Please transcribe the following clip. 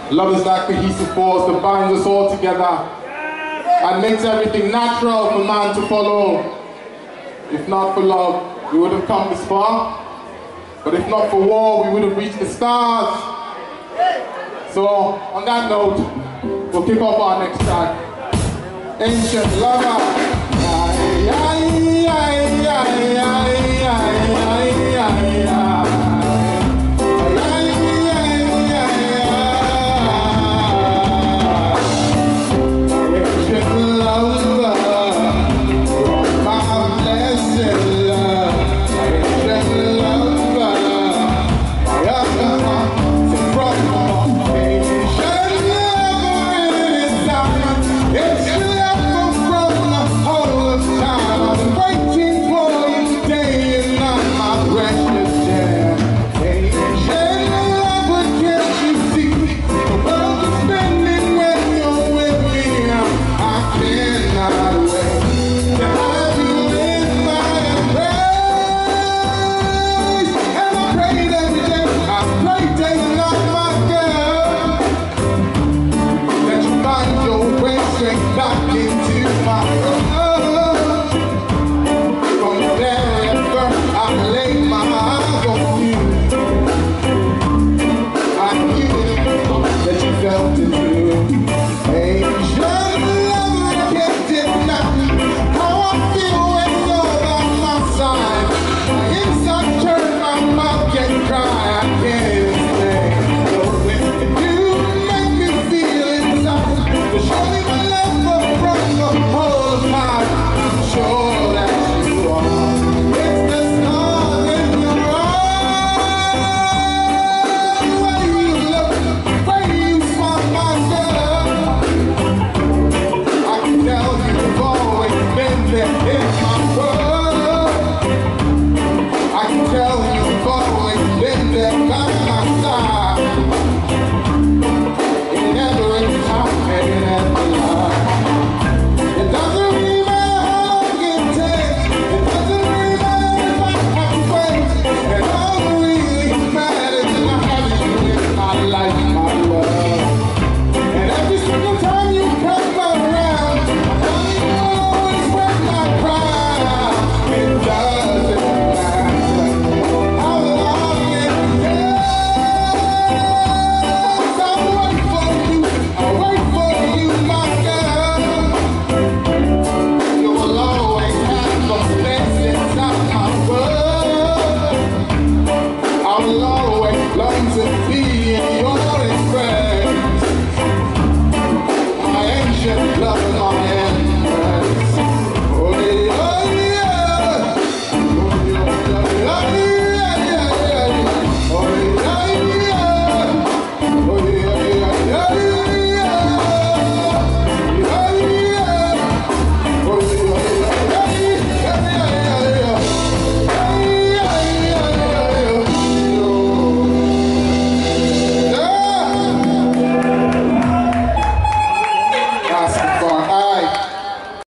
Love is like cohesive force that binds us all together and makes everything natural for man to follow. If not for love, we would have come this far. But if not for war, we would have reached the stars. So, on that note, we'll kick off our next track. Ancient Lover. Life.